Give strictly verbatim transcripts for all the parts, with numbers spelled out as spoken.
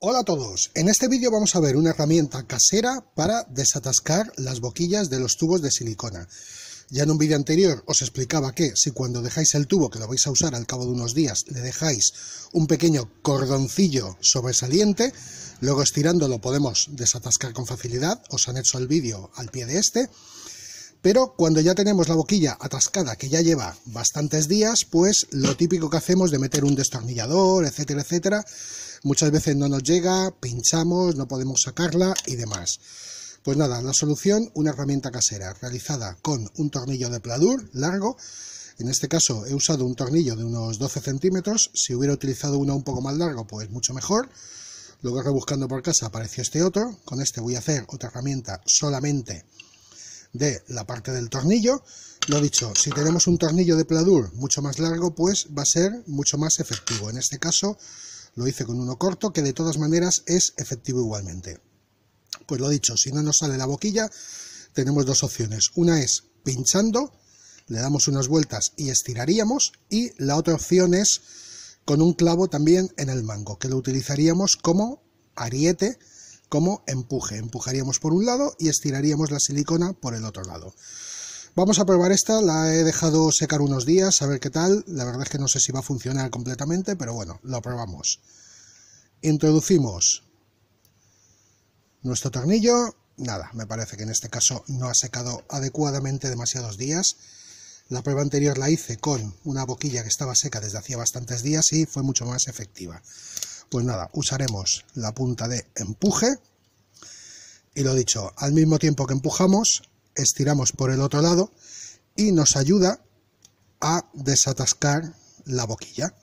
Hola a todos, en este vídeo vamos a ver una herramienta casera para desatascar las boquillas de los tubos de silicona. Ya en un vídeo anterior os explicaba que si cuando dejáis el tubo, que lo vais a usar al cabo de unos días, le dejáis un pequeño cordoncillo sobresaliente, luego estirándolo podemos desatascar con facilidad. Os anexo el vídeo al pie de este. Pero cuando ya tenemos la boquilla atascada, que ya lleva bastantes días, pues lo típico que hacemos de meter un destornillador, etcétera, etcétera, muchas veces no nos llega, pinchamos, no podemos sacarla y demás. Pues nada, la solución, una herramienta casera realizada con un tornillo de pladur largo. En este caso he usado un tornillo de unos doce centímetros, si hubiera utilizado uno un poco más largo, pues mucho mejor. Luego rebuscando por casa apareció este otro. Con este voy a hacer otra herramienta solamente de la parte del tornillo. Lo dicho, si tenemos un tornillo de pladur mucho más largo, pues va a ser mucho más efectivo. En este caso lo hice con uno corto, que de todas maneras es efectivo igualmente. Pues lo dicho, si no nos sale la boquilla, tenemos dos opciones. Una es pinchando, le damos unas vueltas y estiraríamos, y la otra opción es con un clavo también en el mango, que lo utilizaríamos como ariete, como empuje. Empujaríamos por un lado y estiraríamos la silicona por el otro lado. Vamos a probar esta, la he dejado secar unos días, a ver qué tal. La verdad es que no sé si va a funcionar completamente, pero bueno, lo probamos. Introducimos nuestro tornillo. Nada, me parece que en este caso no ha secado adecuadamente demasiados días. La prueba anterior la hice con una boquilla que estaba seca desde hacía bastantes días y fue mucho más efectiva. Pues nada, usaremos la punta de empuje y lo dicho, al mismo tiempo que empujamos, estiramos por el otro lado y nos ayuda a desatascar la boquilla.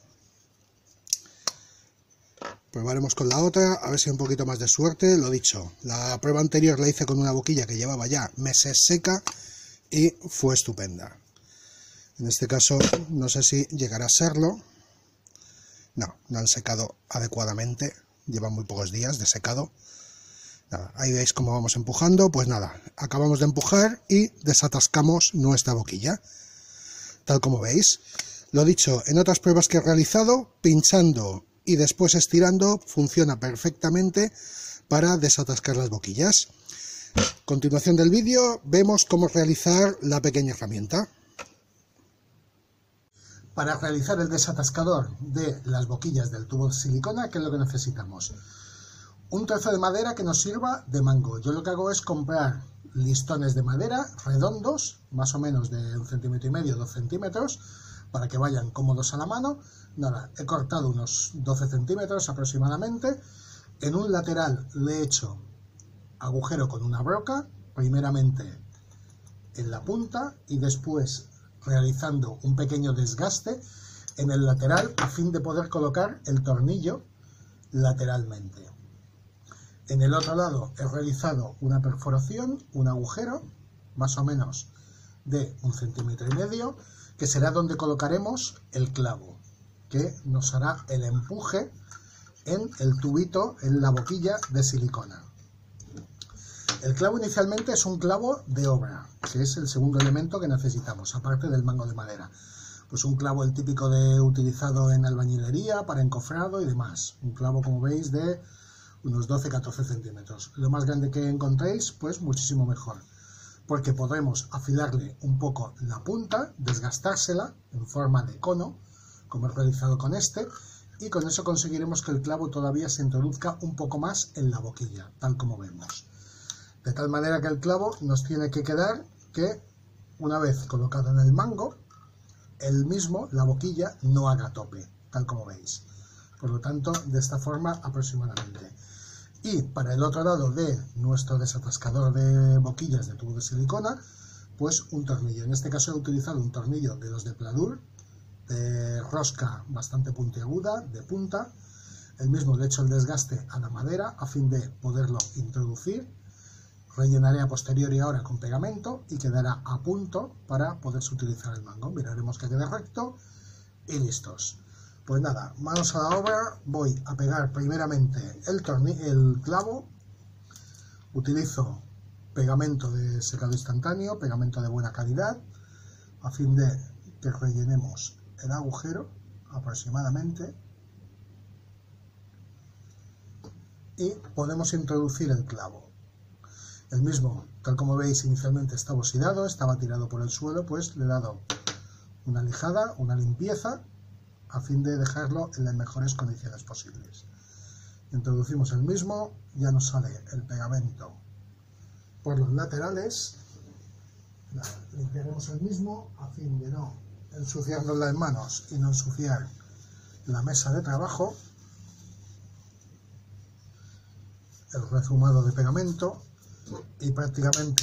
Probaremos con la otra, a ver si hay un poquito más de suerte. Lo dicho, la prueba anterior la hice con una boquilla que llevaba ya meses seca y fue estupenda. En este caso no sé si llegará a serlo. No, no han secado adecuadamente, llevan muy pocos días de secado. Nada, ahí veis cómo vamos empujando. Pues nada, acabamos de empujar y desatascamos nuestra boquilla, tal como veis. Lo dicho, en otras pruebas que he realizado, pinchando y después estirando funciona perfectamente para desatascar las boquillas. Continuación del vídeo, vemos cómo realizar la pequeña herramienta. Para realizar el desatascador de las boquillas del tubo de silicona, ¿qué es lo que necesitamos? Un trozo de madera que nos sirva de mango. Yo lo que hago es comprar listones de madera redondos, más o menos de un centímetro y medio, dos centímetros, para que vayan cómodos a la mano. Nada, he cortado unos doce centímetros aproximadamente. En un lateral le he hecho agujero con una broca, primeramente en la punta y después realizando un pequeño desgaste en el lateral a fin de poder colocar el tornillo lateralmente. En el otro lado he realizado una perforación, un agujero, más o menos de un centímetro y medio, que será donde colocaremos el clavo, que nos hará el empuje en el tubito, en la boquilla de silicona. El clavo inicialmente es un clavo de obra, que es el segundo elemento que necesitamos, aparte del mango de madera. Pues un clavo el típico de utilizado en albañilería, para encofrado y demás. Un clavo, como veis, de unos doce a catorce centímetros. Lo más grande que encontréis, pues muchísimo mejor, porque podremos afilarle un poco la punta, desgastársela en forma de cono, como he realizado con este, y con eso conseguiremos que el clavo todavía se introduzca un poco más en la boquilla, tal como vemos. De tal manera que el clavo nos tiene que quedar que, una vez colocado en el mango, el mismo, la boquilla, no haga tope, tal como veis. Por lo tanto, de esta forma aproximadamente. Y para el otro lado de nuestro desatascador de boquillas de tubo de silicona, pues un tornillo. En este caso he utilizado un tornillo de los de pladur, de rosca bastante puntiaguda, de punta. El mismo le he hecho el desgaste a la madera a fin de poderlo introducir. Rellenaré a posteriori ahora con pegamento y quedará a punto para poderse utilizar el mango. Miraremos que quede recto y listos. Pues nada, manos a la obra. Voy a pegar primeramente el, el clavo. Utilizo pegamento de secado instantáneo, pegamento de buena calidad, a fin de que rellenemos el agujero aproximadamente y podemos introducir el clavo. El mismo, tal como veis, inicialmente estaba oxidado, estaba tirado por el suelo, pues le he dado una lijada, una limpieza, a fin de dejarlo en las mejores condiciones posibles. Introducimos el mismo, ya nos sale el pegamento por los laterales. Limpiaremos el mismo a fin de no ensuciarnos las manos y no ensuciar la mesa de trabajo. El rezumado de pegamento y prácticamente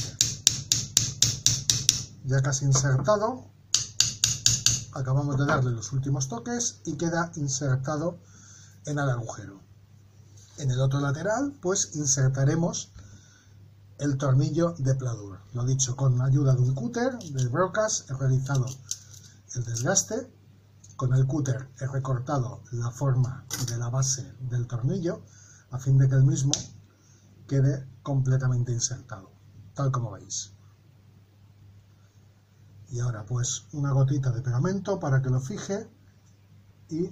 ya casi insertado. Acabamos de darle los últimos toques y queda insertado en el agujero. En el otro lateral pues insertaremos el tornillo de pladur. Lo dicho, con ayuda de un cúter de brocas he realizado el desgaste. Con el cúter he recortado la forma de la base del tornillo a fin de que el mismo quede completamente insertado, tal como veis. Y ahora pues una gotita de pegamento para que lo fije y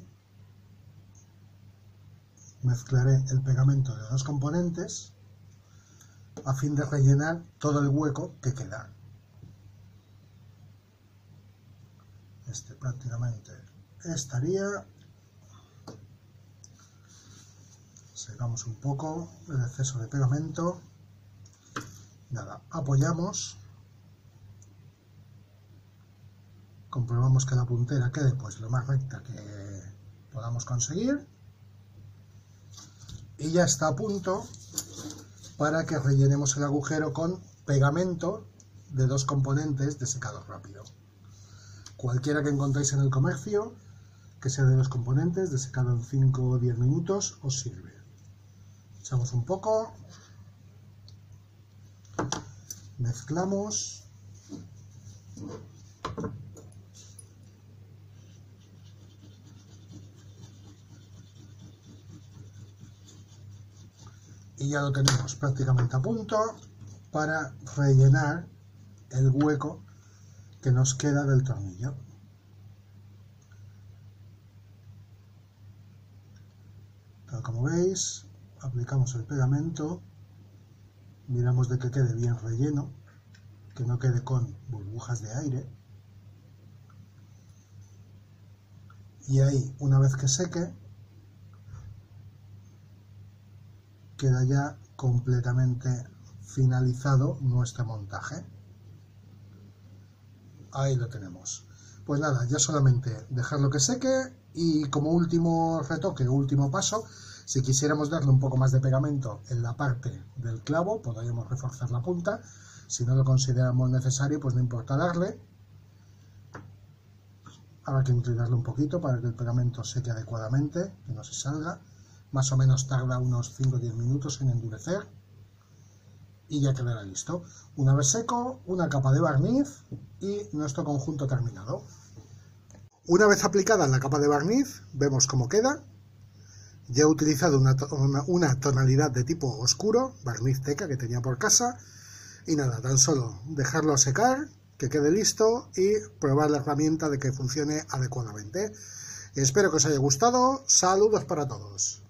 mezclaré el pegamento de los componentes a fin de rellenar todo el hueco que queda. Este prácticamente estaría. Secamos un poco el exceso de pegamento. Nada, apoyamos. Comprobamos que la puntera quede pues lo más recta que podamos conseguir. Y ya está a punto para que rellenemos el agujero con pegamento de dos componentes de secado rápido. Cualquiera que encontréis en el comercio, que sea de dos componentes, de secado en cinco o diez minutos, os sirve. Echamos un poco, mezclamos, y ya lo tenemos prácticamente a punto para rellenar el hueco que nos queda del tornillo. Tal como veis, aplicamos el pegamento, miramos de que quede bien relleno, que no quede con burbujas de aire, y ahí, una vez que seque, queda ya completamente finalizado nuestro montaje. Ahí lo tenemos. Pues nada, ya solamente dejarlo que seque y como último retoque, último paso, si quisiéramos darle un poco más de pegamento en la parte del clavo, podríamos reforzar la punta. Si no lo consideramos necesario, pues no importa darle. Habrá que inclinarlo un poquito para que el pegamento seque adecuadamente, que no se salga. Más o menos tarda unos cinco o diez minutos en endurecer y ya quedará listo. Una vez seco, una capa de barniz y nuestro conjunto terminado. Una vez aplicada la capa de barniz, vemos cómo queda. Ya he utilizado una, una, una tonalidad de tipo oscuro, barniz teca que tenía por casa. Y nada, tan solo dejarlo secar, que quede listo y probar la herramienta de que funcione adecuadamente. Espero que os haya gustado. Saludos para todos.